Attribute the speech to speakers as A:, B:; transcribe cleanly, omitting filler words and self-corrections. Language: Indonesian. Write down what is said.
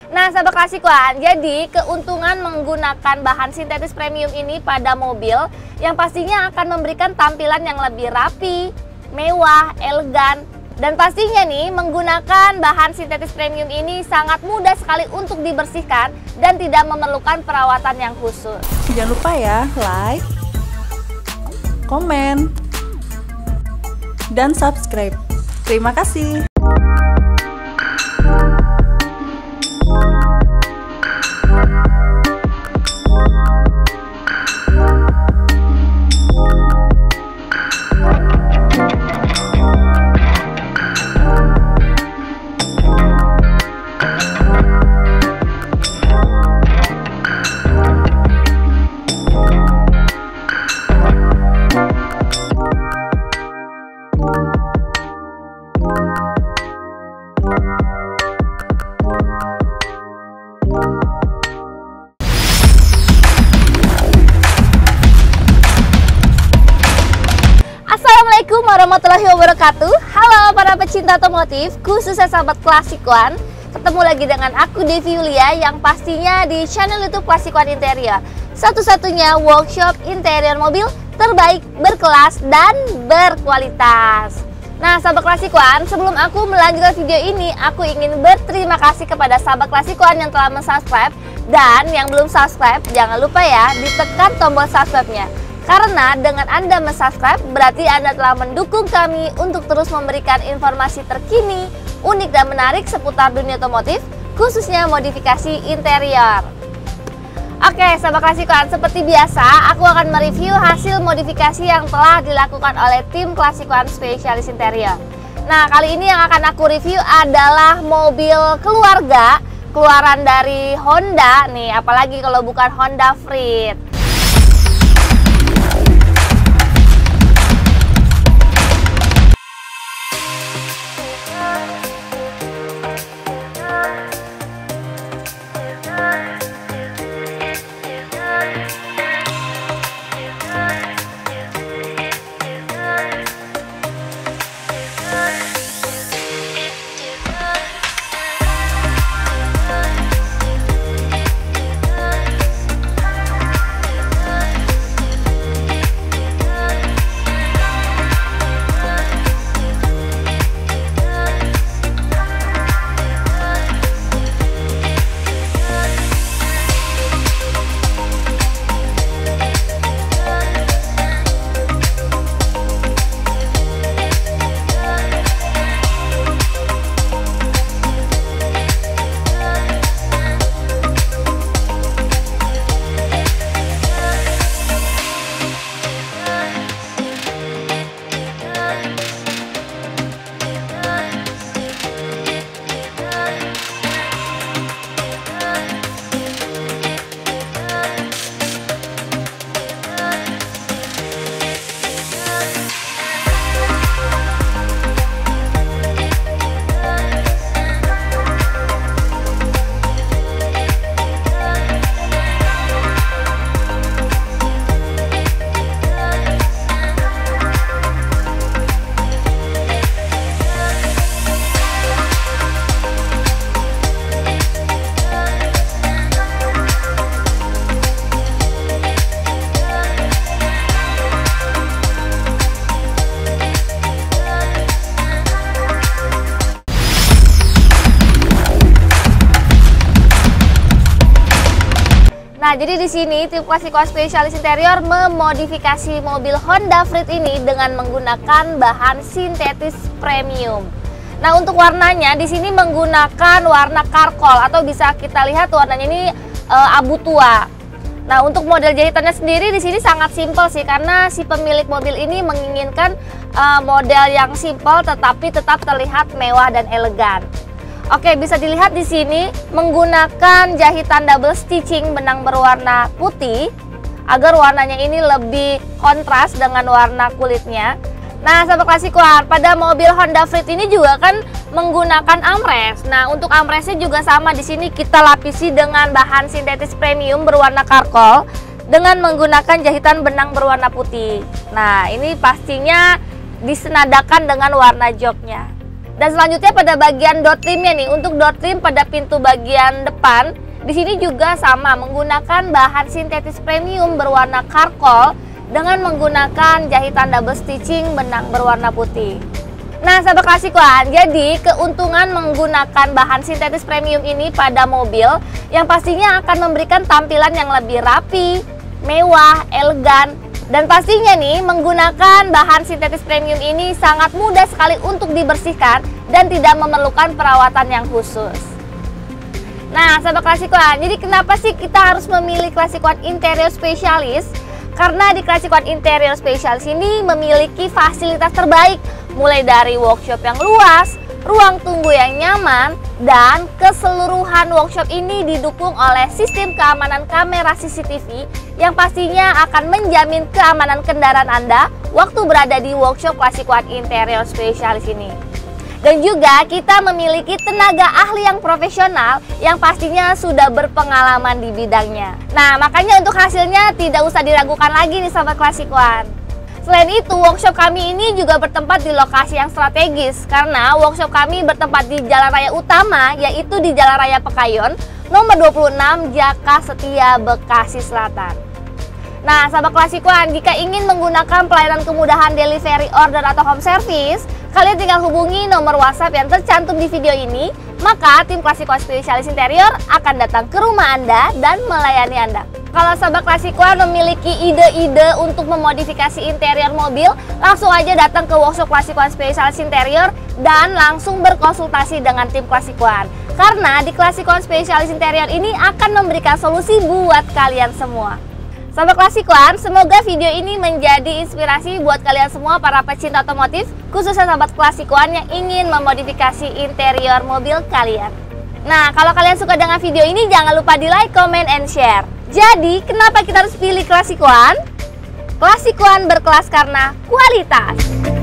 A: Nah, sahabat Klasikuan, jadi keuntungan menggunakan bahan sintetis premium ini pada mobil yang pastinya akan memberikan tampilan yang lebih rapi, mewah, elegan, dan pastinya nih menggunakan bahan sintetis premium ini sangat mudah sekali untuk dibersihkan dan tidak memerlukan perawatan yang khusus.
B: Jangan lupa ya, like, komen, dan subscribe. Terima kasih.
A: Assalamualaikum warahmatullahi wabarakatuh. Halo para pecinta otomotif, khususnya sahabat Klasikuan. Ketemu lagi dengan aku Devi Yulia yang pastinya di channel YouTube Klasikuan Interior, satu-satunya workshop interior mobil terbaik, berkelas, dan berkualitas. Nah sahabat Klasikuan, sebelum aku melanjutkan video ini, aku ingin berterima kasih kepada sahabat Klasikuan yang telah mensubscribe. Dan yang belum subscribe, jangan lupa ya ditekan tombol subscribe-nya. Karena dengan Anda mensubscribe, berarti Anda telah mendukung kami untuk terus memberikan informasi terkini, unik dan menarik seputar dunia otomotif, khususnya modifikasi interior. Oke, sahabat Klasikuan, seperti biasa, aku akan mereview hasil modifikasi yang telah dilakukan oleh tim Klasikuan Spesialis Interior. Nah, kali ini yang akan aku review adalah mobil keluarga, keluaran dari Honda nih, apalagi kalau bukan Honda Freed. Nah, jadi di sini tim Klasikuan Spesialis Interior memodifikasi mobil Honda Freed ini dengan menggunakan bahan sintetis premium. Nah, untuk warnanya di sini menggunakan warna karkol atau bisa kita lihat warnanya ini abu tua. Nah, untuk model jahitannya sendiri di sini sangat simpel sih, karena si pemilik mobil ini menginginkan model yang simpel tetapi tetap terlihat mewah dan elegan. Oke, bisa dilihat di sini menggunakan jahitan double stitching benang berwarna putih agar warnanya ini lebih kontras dengan warna kulitnya. Nah, sahabat Klasikuan, pada mobil Honda Freed ini juga kan menggunakan armrest. Nah, untuk armrestnya juga sama, di sini kita lapisi dengan bahan sintetis premium berwarna karkol dengan menggunakan jahitan benang berwarna putih. Nah, ini pastinya disenadakan dengan warna joknya. Dan selanjutnya pada bagian door trimnya nih, untuk door trim pada pintu bagian depan, di sini juga sama menggunakan bahan sintetis premium berwarna charcoal dengan menggunakan jahitan double stitching benang berwarna putih. Nah, sahabat Klasikuan, jadi keuntungan menggunakan bahan sintetis premium ini pada mobil yang pastinya akan memberikan tampilan yang lebih rapi, mewah, elegan. Dan pastinya nih, menggunakan bahan sintetis premium ini sangat mudah sekali untuk dibersihkan dan tidak memerlukan perawatan yang khusus. Nah, sahabat Klasikuan, jadi kenapa sih kita harus memilih Klasikuan Interior Specialist? Karena di Klasikuan Interior Specialist ini memiliki fasilitas terbaik, mulai dari workshop yang luas, ruang tunggu yang nyaman, dan keseluruhan workshop ini didukung oleh sistem keamanan kamera CCTV yang pastinya akan menjamin keamanan kendaraan Anda waktu berada di workshop Klasikuan Interior Specialist ini. Dan juga kita memiliki tenaga ahli yang profesional yang pastinya sudah berpengalaman di bidangnya. Nah, makanya untuk hasilnya tidak usah diragukan lagi nih sahabat Klasikuan. Selain itu, workshop kami ini juga bertempat di lokasi yang strategis karena workshop kami bertempat di Jalan Raya Utama, yaitu di Jalan Raya Pekayon, nomor 26, Jaka Setia, Bekasi Selatan. Nah, sahabat Klasikuan, jika ingin menggunakan pelayanan kemudahan delivery order atau home service, kalian tinggal hubungi nomor WhatsApp yang tercantum di video ini, maka tim Klasikuan Spesialis Interior akan datang ke rumah Anda dan melayani Anda. Kalau sahabat Klasikuan memiliki ide-ide untuk memodifikasi interior mobil, langsung aja datang ke workshop Klasikuan Spesialis Interior dan langsung berkonsultasi dengan tim Klasikuan. Karena di Klasikuan Spesialis Interior ini akan memberikan solusi buat kalian semua. Sahabat Klasikuan, semoga video ini menjadi inspirasi buat kalian semua para pecinta otomotif, khususnya sahabat Klasikuan yang ingin memodifikasi interior mobil kalian. Nah, kalau kalian suka dengan video ini, jangan lupa di like, comment, and share. Jadi, kenapa kita harus pilih Klasikuan? Klasikuan berkelas karena kualitas.